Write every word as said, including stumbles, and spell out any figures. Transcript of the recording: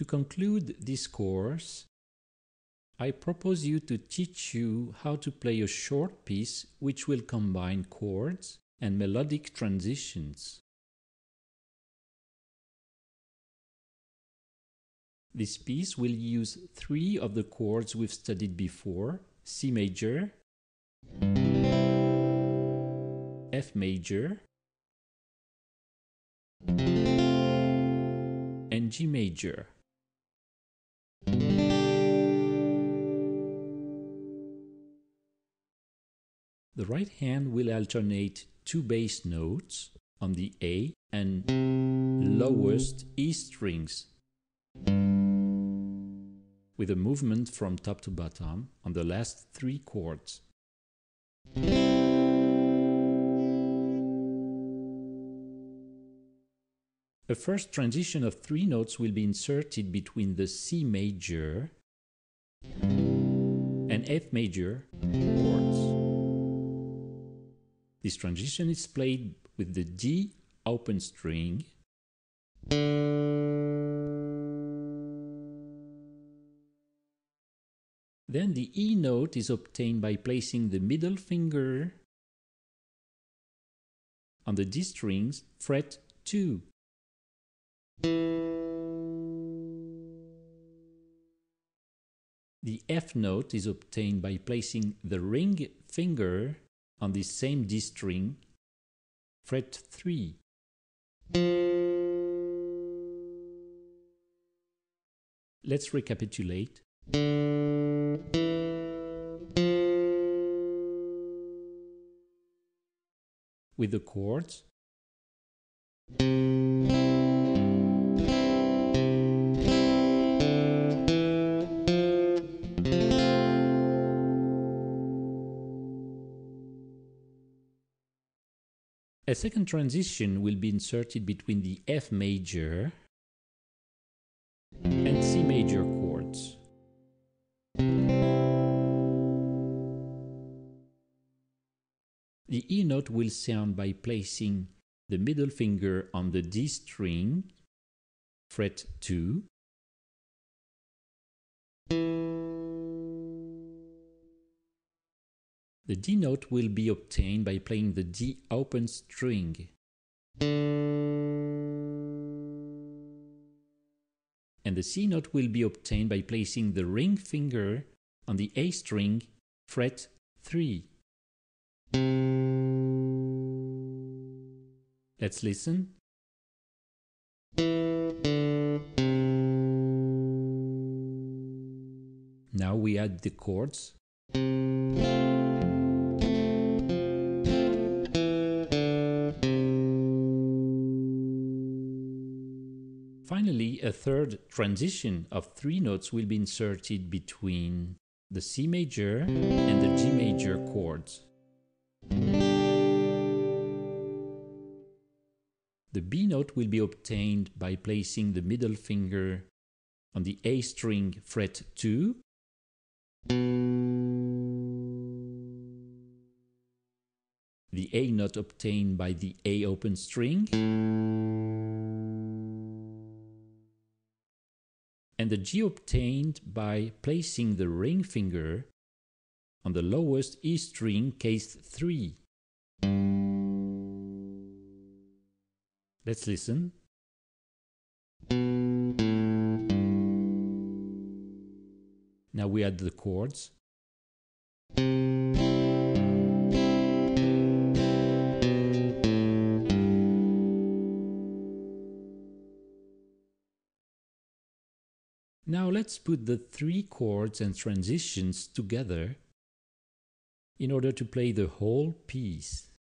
conclude this course, I propose you to teach you how to play a short piece which will combine chords and melodic transitions. This piece will use three of the chords we've studied before: C major, F major, and G major. The right hand will alternate two bass notes on the A and lowest E strings, with a movement from top to bottom on the last three chords. A first transition of three notes will be inserted between the C major and F major chords. This transition is played with the D open string, then the E note is obtained by placing the middle finger on the D strings, fret two. The F note is obtained by placing the ring finger on the same D string, fret three. Let's recapitulate. With the chords, a second transition will be inserted between the F major and C major chords. The E note will sound by placing the middle finger on the D string, fret two. The D note will be obtained by playing the D open string. And the C note will be obtained by placing the ring finger on the A string, fret three. Let's listen. Now we add the chords. Finally, a third transition of three notes will be inserted between the C major and the G major chords. The B note will be obtained by placing the middle finger on the A string, fret two. The A note obtained by the A open string. And the G obtained by placing the ring finger on the lowest E string, case three. Let's listen. Now we add the chords. Now let's put the three chords and transitions together in order to play the whole piece.